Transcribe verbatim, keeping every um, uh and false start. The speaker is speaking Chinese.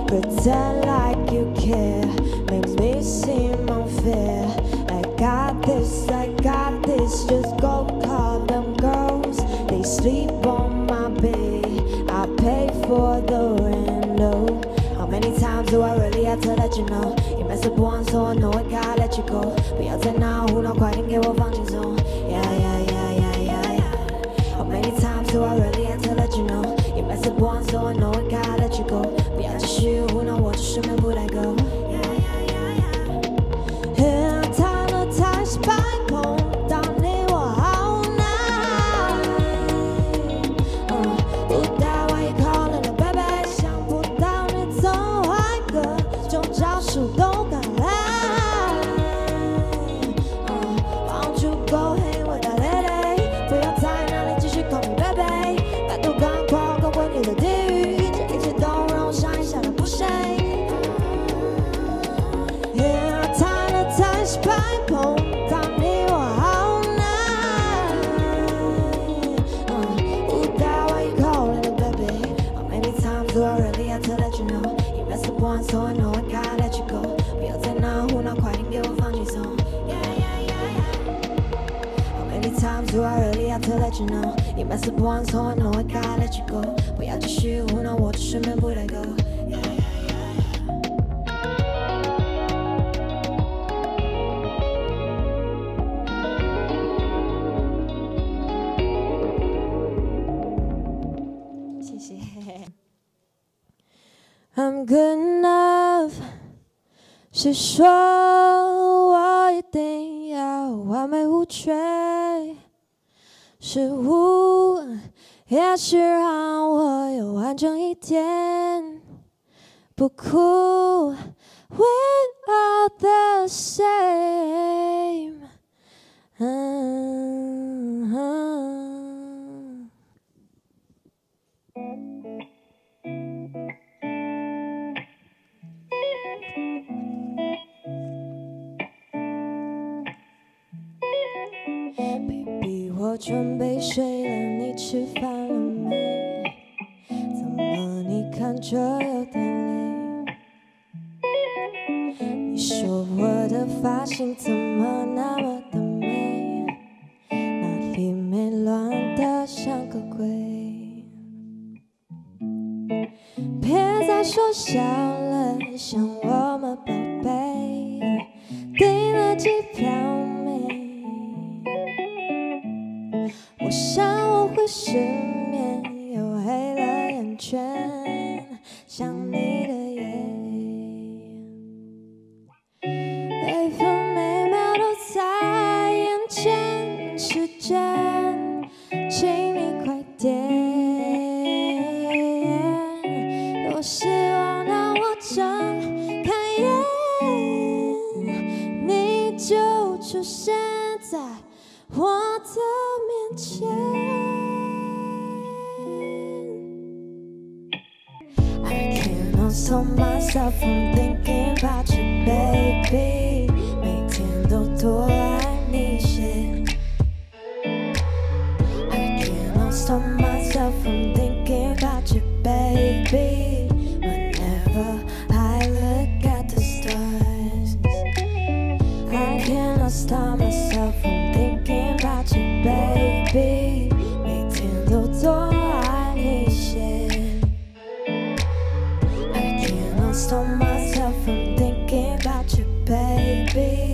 pretend like you care, make me seem unfair. I got this, I got this, just go call them girls. They sleep on my bed, I pay for the rent. How many times do I really have to let you know? You mess up once, so I know I gotta let you go. 不要再闹胡闹，快点给我放轻松。Yeah, yeah, yeah, yeah, yeah, yeah. How many times do I really have to let you know? You mess up once, so I know I gotta let you go. 不要继续胡闹，我就顺便不带go。Yeah, yeah, yeah, yeah. 谈了太失败，碰到你我好难。嗯，不带我一口冷的 baby， 想不到你总坏各种招数都敢来。嗯 ，Won't you go ahead with that lady？ 不要在那里继续 call me baby， 拜托赶快滚回你的地狱，这一切都让我想一下都不行。Yeah， 谈了太失败，碰到你我好难。嗯，不带我一口冷的 baby。How many times do I really have to let you know? You mess up once, so I know I gotta let you go. 不要再闹胡闹，快点给我放轻松。Yeah, yeah, yeah, yeah. How many times do I really have to let you know? You mess up once, so I know I gotta let you go. 不要继续胡闹，我就顺便不带go。Yeah, yeah, yeah, yeah. 谢谢。I'm good enough， 谁说我一定要完美无缺？失误也许让我有完整一点，不哭 ，we're all the same。嗯嗯 Baby， 我准备睡了，你吃饭了没？怎么你看着有点累？你说我的发型怎么那么的美？哪里没乱得像个鬼？别再说笑了，想我吗，宝贝？订了机票没？我想我会失眠，又黑了眼圈，想你的夜，每分每秒都在眼前，时间，请你快点。多希望当我睁开眼，你就出现在我的面前。I cannot stop myself from thinking about you, baby。每天都多爱你些。I cannot stop myself from thinking about you, baby。Whenever I look at the stars, I cannot stop myself from thinking about you, baby。每天都多爱你些。I cannot stop myself from thinking about you, baby。